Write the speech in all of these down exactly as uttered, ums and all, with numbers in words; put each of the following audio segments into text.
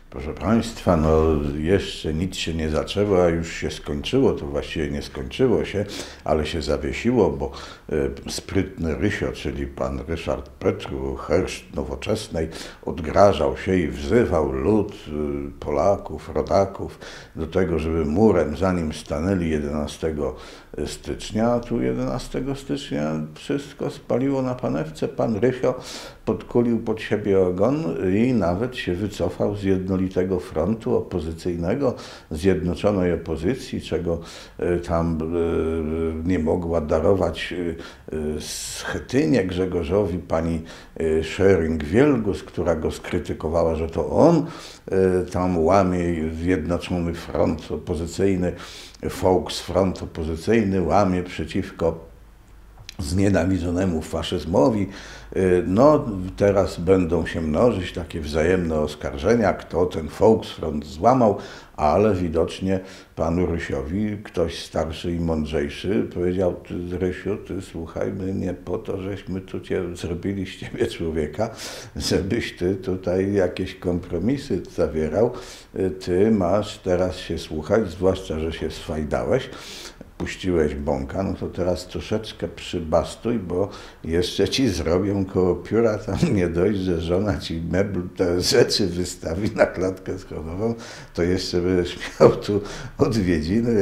Proszę Państwa, no jeszcze nic się nie zaczęło, a już się skończyło. To właściwie nie skończyło się, ale się zawiesiło, bo e, sprytny Rysio, czyli pan Ryszard Petru, herszt Nowoczesnej, odgrażał się i wzywał lud e, Polaków, rodaków do tego, żeby murem za nim stanęli jedenastego stycznia, a tu jedenastego stycznia wszystko spaliło na panewce. Pan Rysio podkulił pod siebie ogon i nawet się wycofał z jednolitego frontu opozycyjnego, zjednoczonej opozycji, czego tam nie mogła darować Schetynie Grzegorzowi pani Schering-Wielgus, która go skrytykowała, że to on tam łamie zjednoczony front opozycyjny, Volksfront opozycyjny, łamie przeciwko znienawidzonemu faszyzmowi. No teraz będą się mnożyć takie wzajemne oskarżenia, kto ten Volksfront złamał, ale widocznie panu Rysiowi ktoś starszy i mądrzejszy powiedział: ty, Rysiu, ty słuchaj, my nie po to, żeśmy tu cię zrobili z ciebie człowieka, żebyś ty tutaj jakieś kompromisy zawierał. Ty masz teraz się słuchać, zwłaszcza, że się swajdałeś, puściłeś bąka, no to teraz troszeczkę przybastuj, bo jeszcze ci zrobią koło pióra, tam nie dość, że żona ci mebl, te rzeczy wystawi na klatkę schodową, to jeszcze będziesz miał tu odwiedziny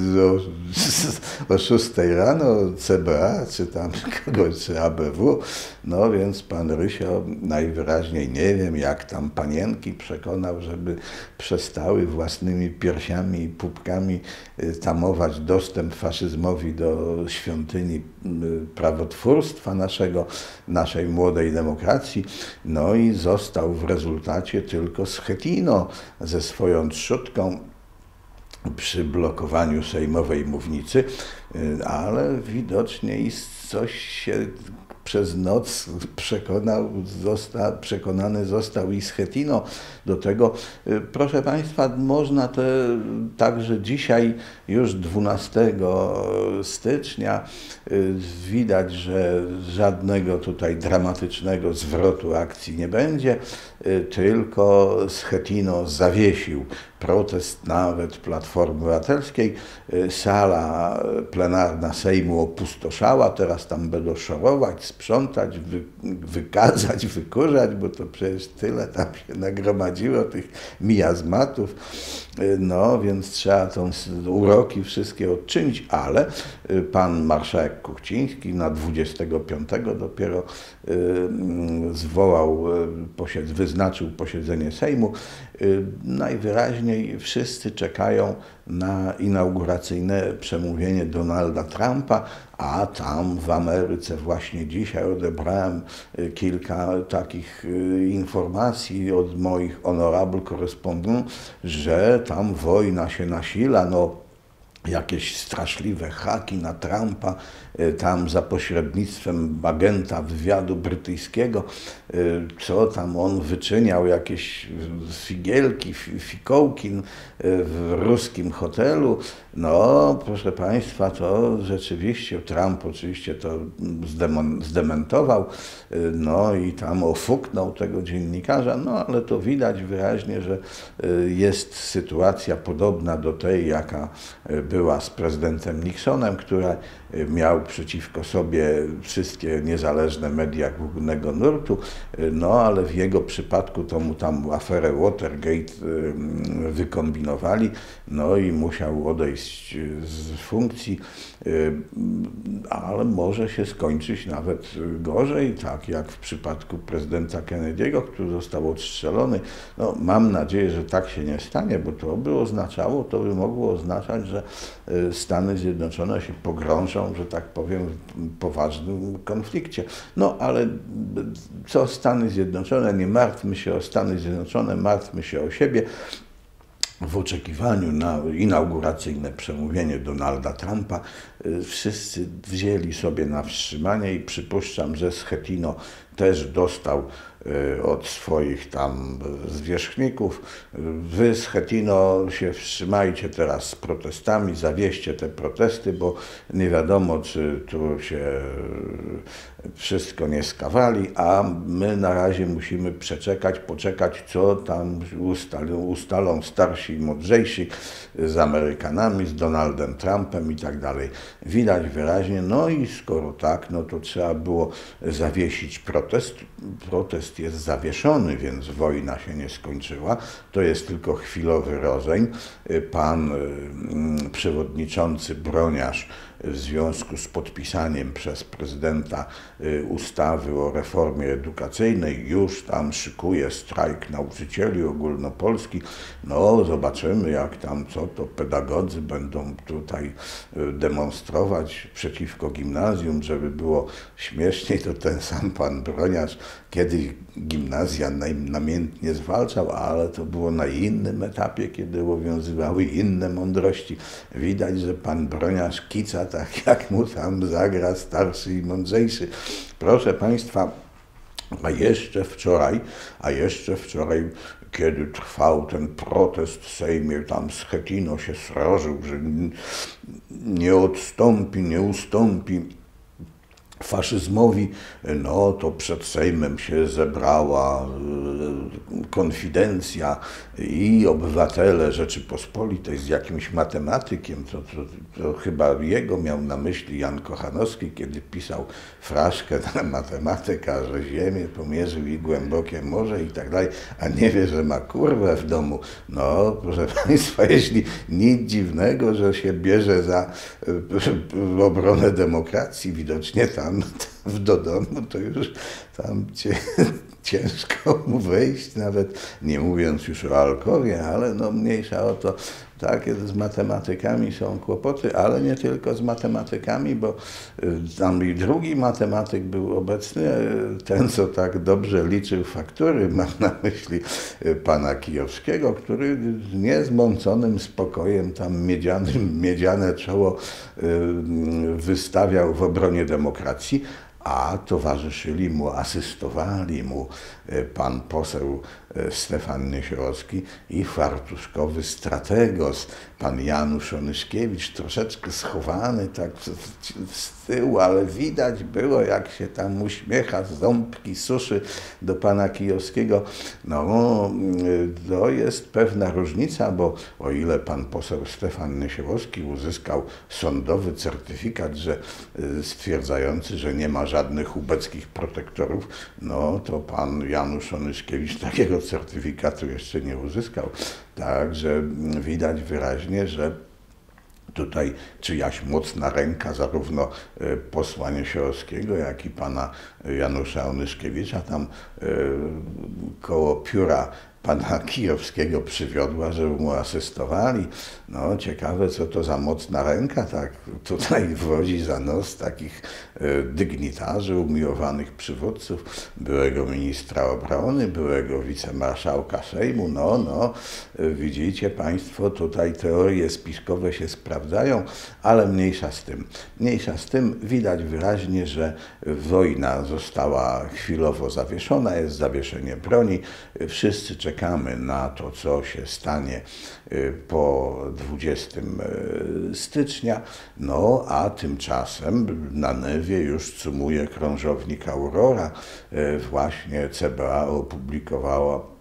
o, o szóstej rano, C B A, czy tam kogoś, czy A B W. No więc pan Rysio najwyraźniej, nie wiem, jak tam panienki przekonał, żeby przestały własnymi piersiami i pupkami tamować dostęp faszyzmowi do świątyni prawotwórstwa naszego, naszej młodej demokracji. No i został w rezultacie tylko Schetyno ze swoją trzutką przy blokowaniu sejmowej mównicy, ale widocznie i coś się przez noc przekonał, zosta, przekonany został i Schetyno do tego. Proszę Państwa, można te, także dzisiaj, już dwunastego stycznia, widać, że żadnego tutaj dramatycznego zwrotu akcji nie będzie, tylko Schetyno zawiesił protest nawet Platformy Obywatelskiej. Sala plenarna Sejmu opustoszała, teraz tam będą szorować, sprzątać, wy, wykazać, wykurzać, bo to przecież tyle tam się nagromadziło tych miazmatów. No więc trzeba tą uroki wszystkie odczynić, ale pan marszałek Kuchciński na dwudziestego piątego dopiero zwołał, posied- wyznaczył posiedzenie Sejmu. Najwyraźniej wszyscy czekają na inauguracyjne przemówienie Donalda Trumpa, a tam w Ameryce właśnie dzisiaj odebrałem kilka takich informacji od moich honorable correspondent, że tam wojna się nasila, no jakieś straszliwe haki na Trumpa, tam za pośrednictwem agenta wywiadu brytyjskiego, co tam on wyczyniał, jakieś figielki, fikołki w ruskim hotelu. No, proszę Państwa, to rzeczywiście Trump oczywiście to zdementował, no i tam ofuknął tego dziennikarza, no ale to widać wyraźnie, że jest sytuacja podobna do tej, jaka była z prezydentem Nixonem, która miał przeciwko sobie wszystkie niezależne media głównego nurtu, no ale w jego przypadku to mu tam aferę Watergate wykombinowali, no i musiał odejść z funkcji, ale może się skończyć nawet gorzej, tak jak w przypadku prezydenta Kennedy'ego, który został odstrzelony. No, mam nadzieję, że tak się nie stanie, bo to by oznaczało, to by mogło oznaczać, że Stany Zjednoczone się pogrążą, że tak powiem, w poważnym konflikcie. No ale co Stany Zjednoczone, nie martwmy się o Stany Zjednoczone, martwmy się o siebie. W oczekiwaniu na inauguracyjne przemówienie Donalda Trumpa wszyscy wzięli sobie na wstrzymanie i przypuszczam, że Schetyno też dostał od swoich tam zwierzchników. Wy z Chetino się wstrzymajcie teraz z protestami, zawieźcie te protesty, bo nie wiadomo, czy tu się wszystko nie skawali, a my na razie musimy przeczekać, poczekać, co tam ustalą, ustalą starsi i mądrzejsi z Amerykanami, z Donaldem Trumpem i tak dalej. Widać wyraźnie, no i skoro tak, no to trzeba było zawiesić protest. Protest jest zawieszony, więc wojna się nie skończyła. To jest tylko chwilowy rozejm. Pan przewodniczący Broniarz w związku z podpisaniem przez prezydenta ustawy o reformie edukacyjnej już tam szykuje strajk nauczycieli ogólnopolski. No zobaczymy, jak tam, co to pedagodzy będą tutaj demonstrować przeciwko gimnazjum, żeby było śmieszniej. To ten sam pan Broniarz kiedyś gimnazja namiętnie zwalczał, ale to było na innym etapie, kiedy obowiązywały inne mądrości. Widać, że pan Broniarz kica tak, jak mu tam zagra starszy i mądrzejszy. Proszę państwa, a jeszcze wczoraj, a jeszcze wczoraj, kiedy trwał ten protest w Sejmie, tam Schettino się srożył, że nie odstąpi, nie ustąpi faszyzmowi, no to przed Sejmem się zebrała konfidencja i obywatele Rzeczypospolitej z jakimś matematykiem, to, to, to chyba jego miał na myśli Jan Kochanowski, kiedy pisał fraszkę na matematyka, że ziemię pomierzył i głębokie morze i tak dalej, a nie wie, że ma kurwę w domu. No, proszę państwa, jeśli nic dziwnego, że się bierze za obronę demokracji, widocznie tam w do domu, to już tam cię, ciężko mu wejść, nawet nie mówiąc już o alkoholie, ale no mniejsza o to. Tak, z matematykami są kłopoty, ale nie tylko z matematykami, bo tam i drugi matematyk był obecny, ten, co tak dobrze liczył faktury, mam na myśli pana Kijowskiego, który z niezmąconym spokojem tam miedzianym, miedziane czoło wystawiał w obronie demokracji, a towarzyszyli mu, asystowali mu pan poseł Stefan Niesiołowski i fartuszkowy strategos, pan Janusz Onyszkiewicz, troszeczkę schowany tak z tyłu, ale widać było, jak się tam uśmiecha, ząbki suszy do pana Kijowskiego. No, to jest pewna różnica, bo o ile pan poseł Stefan Niesiołowski uzyskał sądowy certyfikat, że stwierdzający, że nie ma żadnych ubeckich protektorów, no to pan Janusz Onyszkiewicz takiego certyfikatu jeszcze nie uzyskał. Także widać wyraźnie, że tutaj czyjaś mocna ręka zarówno posła Niesiołowskiego, jak i pana Janusza Onyszkiewicza tam koło pióra pana Kijowskiego przywiodła, żeby mu asystowali. No ciekawe, co to za mocna ręka tak tutaj wodzi za nos takich dygnitarzy, umiłowanych przywódców, byłego ministra obrony, byłego wicemarszałka Sejmu. No, no, widzicie państwo, tutaj teorie spiskowe się sprawdzają, ale mniejsza z tym. Mniejsza z tym, widać wyraźnie, że wojna została chwilowo zawieszona, jest zawieszenie broni. Wszyscy czekamy na to, co się stanie po dwudziestego stycznia, no a tymczasem na Newie już cumuje krążownik Aurora. Właśnie C B A opublikowała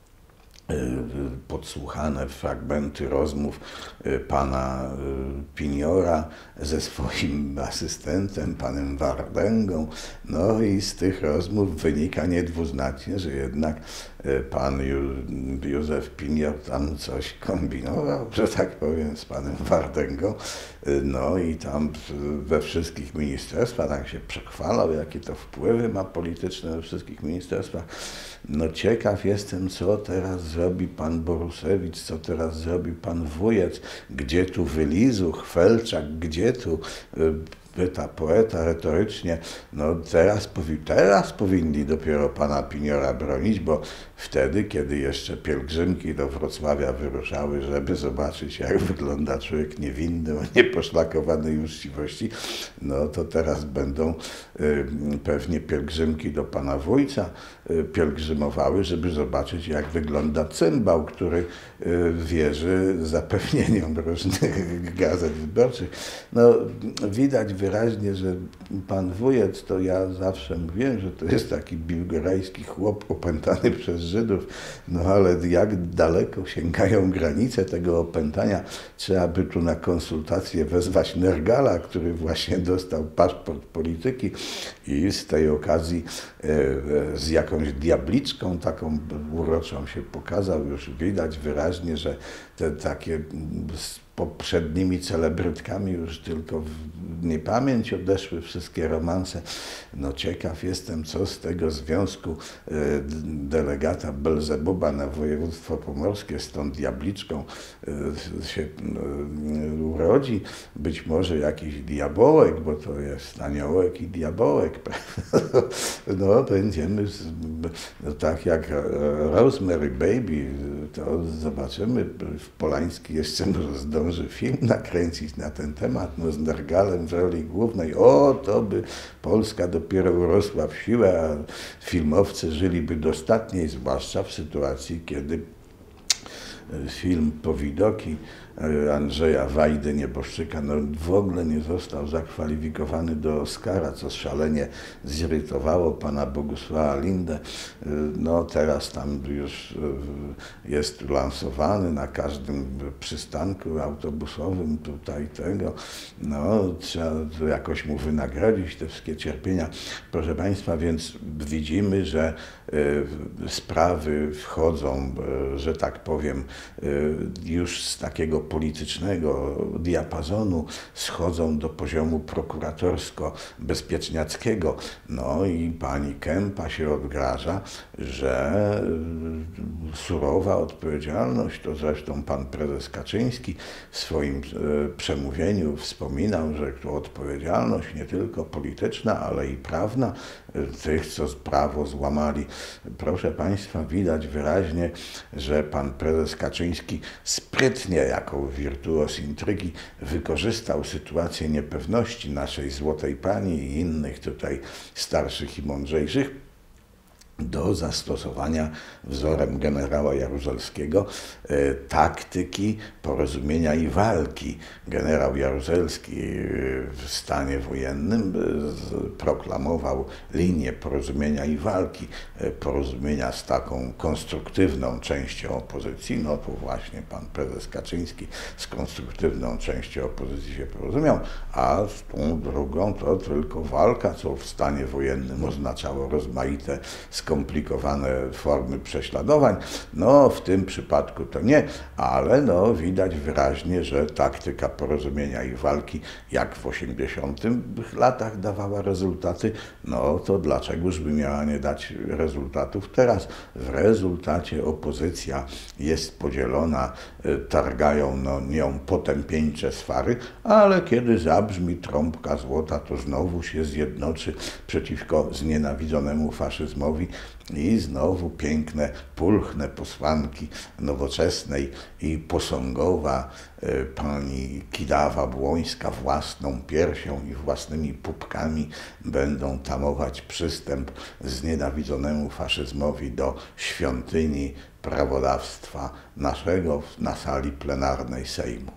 podsłuchane fragmenty rozmów pana Piniora ze swoim asystentem, panem Wardęgą. No i z tych rozmów wynika niedwuznacznie, że jednak pan Józef Pinior tam coś kombinował, że tak powiem, z panem Wardęgą. No i tam we wszystkich ministerstwach tak się przechwalał, jakie to wpływy ma polityczne we wszystkich ministerstwach. No ciekaw jestem, co teraz zrobi pan Borusewicz, co teraz zrobi pan Wujec, gdzie tu Wylizuch, Felczak, gdzie tu pyta poeta retorycznie, no teraz, powi teraz powinni dopiero pana Piniora bronić, bo wtedy, kiedy jeszcze pielgrzymki do Wrocławia wyruszały, żeby zobaczyć, jak wygląda człowiek niewinny, o nieposzlakowanej uczciwości, no to teraz będą y, pewnie pielgrzymki do pana Wójca y, pielgrzymowały, żeby zobaczyć, jak wygląda cymbał, który y, wierzy zapewnieniom różnych gazet wyborczych. No, widać wyraźnie, że pan wujek, to ja zawsze mówiłem, że to jest taki biłgorajski chłop opętany przez Żydów, no ale jak daleko sięgają granice tego opętania, trzeba by tu na konsultację wezwać Nergala, który właśnie dostał paszport polityki i z tej okazji e, z jakąś diabliczką taką uroczą się pokazał. Już widać wyraźnie, że te takie z poprzednimi celebrytkami już tylko w niepamięć odeszły wszystkie romanse. No ciekaw jestem, co z tego związku e, delegata Belzebuba na województwo pomorskie z tą diabliczką e, się e, urodzi. Być może jakiś diabołek, bo to jest aniołek i diabołek. No będziemy, z, no, tak jak Rosemary Baby, to zobaczymy. Polański jeszcze może zdąży film nakręcić na ten temat, no z Nergalem w roli głównej. O, to by Polska dopiero urosła w siłę, a filmowcy żyliby dostatniej, zwłaszcza w sytuacji, kiedy film Powidoki Andrzeja Wajdy Nieboszczyka no, w ogóle nie został zakwalifikowany do Oscara, co szalenie zirytowało pana Bogusława Lindę. No teraz tam już jest lansowany na każdym przystanku autobusowym tutaj tego. No trzeba jakoś mu wynagrodzić te wszystkie cierpienia. Proszę państwa, więc widzimy, że sprawy wchodzą, że tak powiem, już z takiego politycznego diapazonu schodzą do poziomu prokuratorsko-bezpieczniackiego. No i pani Kempa się odgraża, że surowa odpowiedzialność, to zresztą pan prezes Kaczyński w swoim przemówieniu wspominał, że to odpowiedzialność nie tylko polityczna, ale i prawna tych, co prawo złamali. Proszę państwa, widać wyraźnie, że pan prezes Kaczyński sprytnie jako wirtuos intrygi wykorzystał sytuację niepewności naszej złotej pani i innych tutaj starszych i mądrzejszych do zastosowania wzorem generała Jaruzelskiego e, taktyki porozumienia i walki. Generał Jaruzelski w stanie wojennym e, proklamował linię porozumienia i walki, e, porozumienia z taką konstruktywną częścią opozycji. No to właśnie pan prezes Kaczyński z konstruktywną częścią opozycji się porozumiał, a z tą drugą to tylko walka, co w stanie wojennym oznaczało rozmaite skomplikowane formy prześladowań. No w tym przypadku to nie, ale no widać wyraźnie, że taktyka porozumienia i walki jak w osiemdziesiątych latach dawała rezultaty, no to dlaczegoż by miała nie dać rezultatów teraz? W rezultacie opozycja jest podzielona, targają no, nią potępieńcze swary, ale kiedy zabrzmi trąbka złota, to znowu się zjednoczy przeciwko znienawidzonemu faszyzmowi i znowu piękne, pulchne posłanki Nowoczesnej i posągowa e, pani Kidawa-Błońska własną piersią i własnymi pupkami będą tamować przystęp znienawidzonemu faszyzmowi do świątyni prawodawstwa naszego na sali plenarnej Sejmu.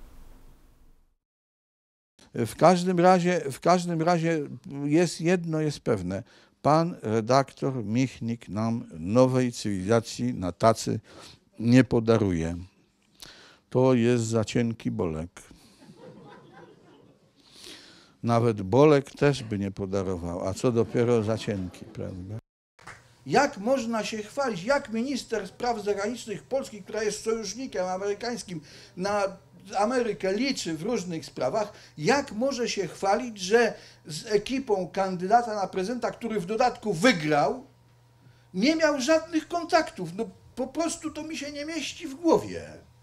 W każdym razie, w każdym razie jest jedno jest pewne. Pan redaktor Michnik nam nowej cywilizacji na tacy nie podaruje. To jest za cienki Bolek. Nawet Bolek też by nie podarował, a co dopiero za cienki, prawda? Jak można się chwalić, jak minister spraw zagranicznych Polski, która jest sojusznikiem amerykańskim, na Amerykę liczy w różnych sprawach, jak może się chwalić, że z ekipą kandydata na prezydenta, który w dodatku wygrał, nie miał żadnych kontaktów. No po prostu to mi się nie mieści w głowie.